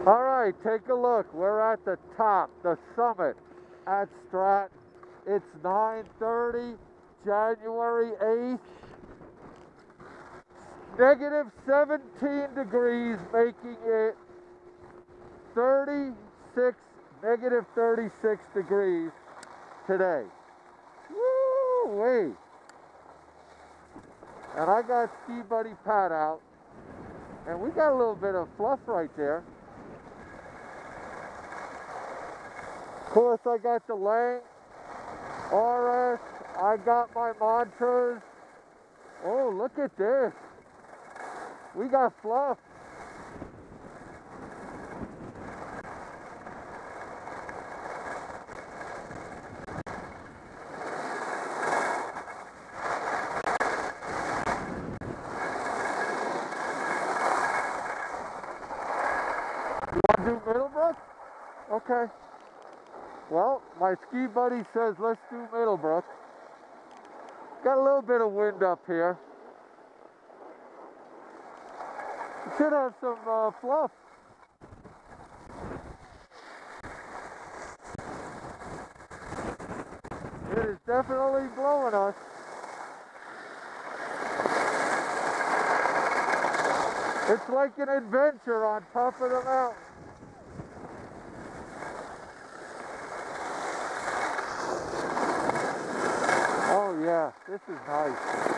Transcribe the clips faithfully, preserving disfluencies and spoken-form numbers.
All right, take a look. We're at the top, the summit at Stratton. It's nine thirty, January eighth. Negative seventeen degrees, making it thirty-six, negative thirty-six degrees today. Woo-wee. And I got Ski Buddy Pat out, and we got a little bit of fluff right there. Of course, I got the Lang R S, I got my mantras. Oh, look at this. We got fluff. You want to do Middlebrook? Okay. Well, my ski buddy says let's do Middlebrook. Got a little bit of wind up here. We should have some uh, fluff. It is definitely blowing us. It's like an adventure on top of the mountain. Oh yeah, this is nice.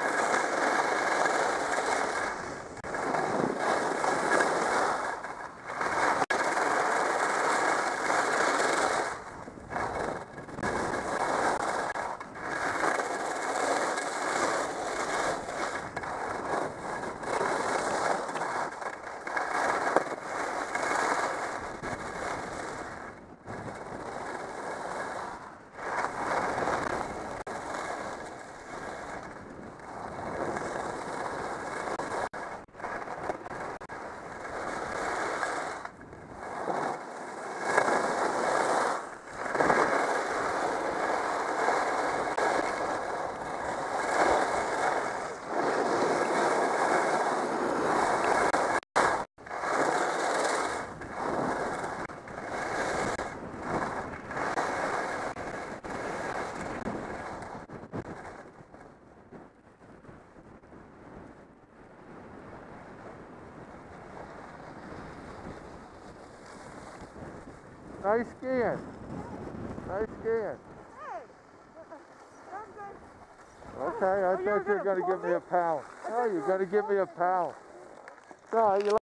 Nice skiing. Nice skiing. Hey, I'm good. Okay, I Oh, thought you were you were gonna going to give pull me a me? pound. I No, thought you're you going to were give me a pulling me. pound. No, you